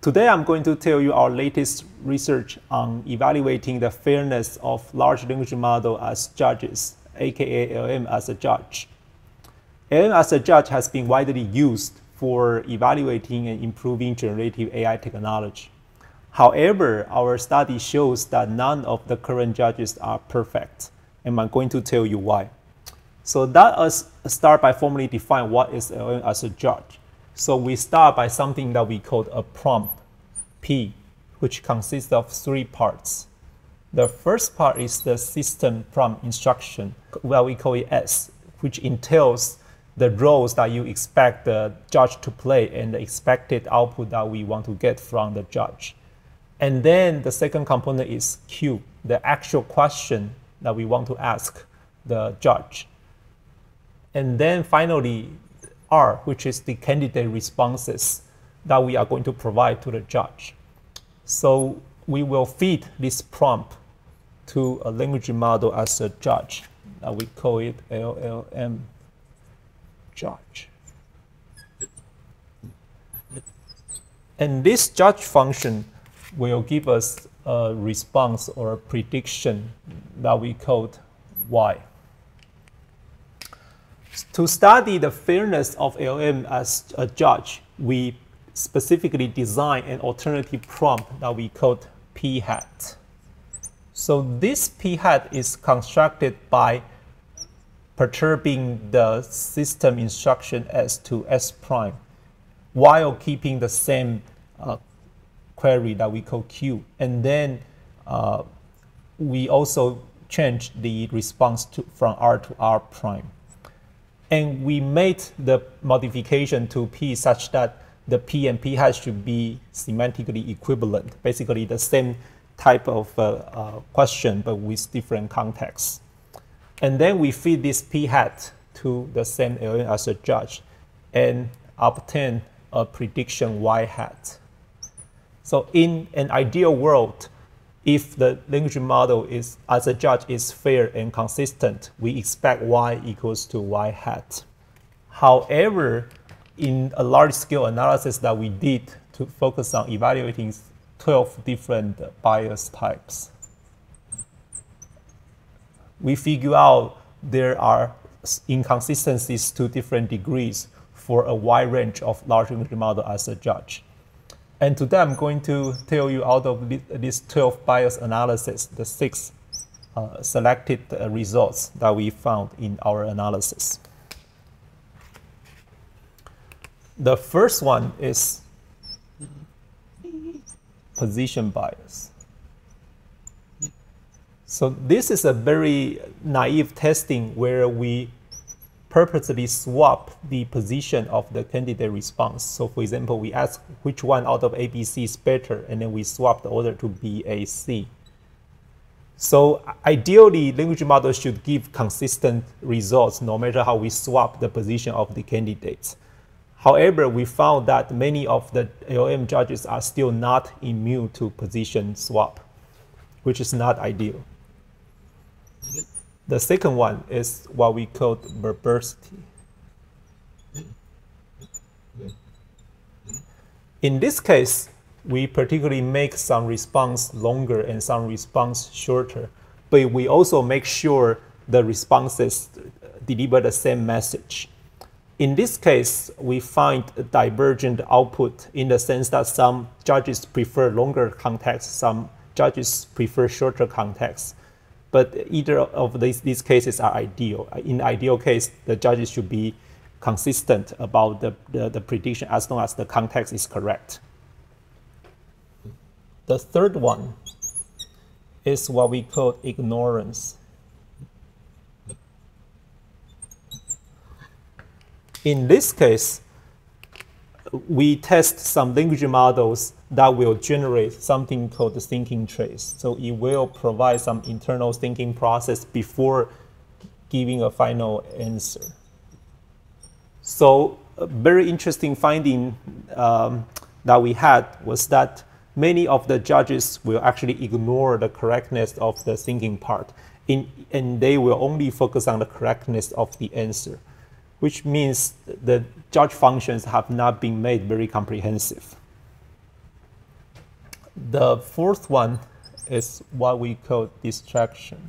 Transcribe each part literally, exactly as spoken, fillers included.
Today I'm going to tell you our latest research on evaluating the fairness of large language model as judges, aka L L M as a judge. L L M as a judge has been widely used for evaluating and improving generative A I technology. However, our study shows that none of the current judges are perfect, and I'm going to tell you why. So let us start by formally define what is L L M as a judge. So we start by something that we call a prompt, P, which consists of three parts. The first part is the system prompt instruction, well, we call it S, which entails the roles that you expect the judge to play and the expected output that we want to get from the judge. And then the second component is Q, the actual question that we want to ask the judge. And then finally, R, which is the candidate responses that we are going to provide to the judge. So we will feed this prompt to a language model as a judge. Now we call it L L M judge. And this judge function will give us a response or a prediction that we called Y. To study the fairness of L L M as a judge, we specifically designed an alternative prompt that we called P hat. So this P hat is constructed by perturbing the system instruction S to S prime while keeping the same uh, query that we call Q. And then uh, we also change the response to, from R to R prime. And we made the modification to P such that the P and P hat should be semantically equivalent, basically the same type of uh, uh, question, but with different contexts. And then we feed this P hat to the same L L M as a judge and obtain a prediction Y hat. So in an ideal world, if the language model is, as a judge is fair and consistent, we expect Y equals to Y hat. However, in a large-scale analysis that we did to focus on evaluating twelve different bias types, we figure out there are inconsistencies to different degrees for a wide range of large language model as a judge. And today I'm going to tell you out of these twelve bias analysis, the six uh, selected uh, results that we found in our analysis. The first one is position bias. So this is a very naive testing where we purposely swap the position of the candidate response. So for example, we ask which one out of A, B, C is better, and then we swap the order to B, A, C. So ideally, language models should give consistent results no matter how we swap the position of the candidates. However, we found that many of the L L M judges are still not immune to position swap, which is not ideal. The second one is what we call verbosity. In this case, we particularly make some response longer and some response shorter, but we also make sure the responses deliver the same message. In this case, we find a divergent output in the sense that some judges prefer longer context, some judges prefer shorter context. But either of these, these cases are ideal. In the ideal case, the judges should be consistent about the, the, the prediction as long as the context is correct. The third one is what we call ignorance. In this case, we test some language models that will generate something called the thinking trace. So it will provide some internal thinking process before giving a final answer. So a very interesting finding um, that we had was that many of the judges will actually ignore the correctness of the thinking part, in, and they will only focus on the correctness of the answer, which means the judge functions have not been made very comprehensive. The fourth one is what we call distraction.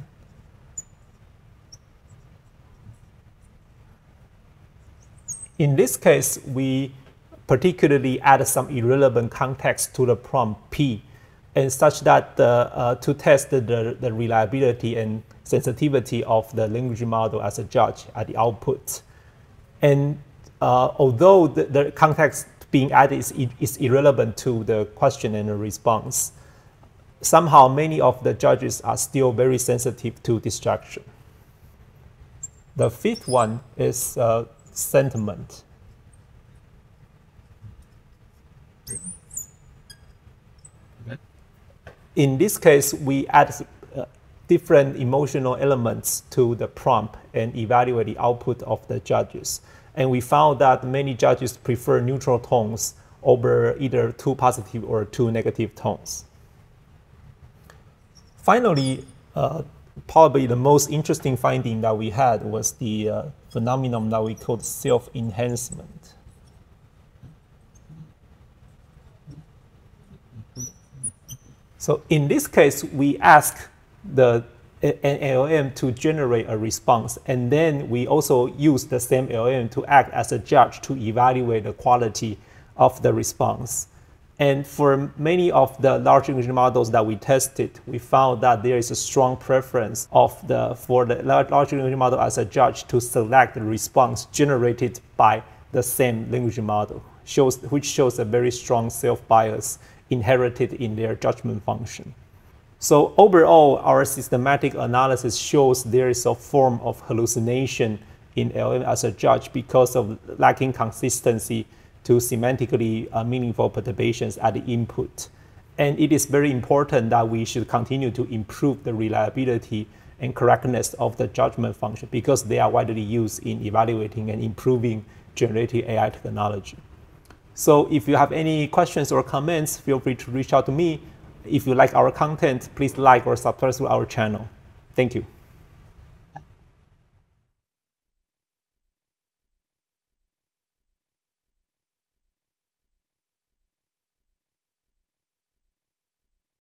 In this case, we particularly add some irrelevant context to the prompt P, and such that the, uh, to test the, the reliability and sensitivity of the language model as a judge at the output. And uh, although the, the context being added is, is irrelevant to the question and the response, somehow many of the judges are still very sensitive to distraction. The fifth one is uh, sentiment. In this case, we add uh, different emotional elements to the prompt and evaluate the output of the judges. And we found that many judges prefer neutral tones over either two positive or two negative tones. Finally, uh, probably the most interesting finding that we had was the uh, phenomenon that we called self-enhancement. So in this case, we ask the an L L M to generate a response, and then we also use the same L L M to act as a judge to evaluate the quality of the response. And for many of the large language models that we tested, we found that there is a strong preference of the for the large language model as a judge to select the response generated by the same language model, shows, which shows a very strong self-bias inherited in their judgment function. So overall, our systematic analysis shows there is a form of hallucination in L L M as a judge because of lacking consistency to semantically uh, meaningful perturbations at the input. And it is very important that we should continue to improve the reliability and correctness of the judgment function because they are widely used in evaluating and improving generative A I technology. So if you have any questions or comments, feel free to reach out to me. If you like our content, please like or subscribe to our channel. Thank you.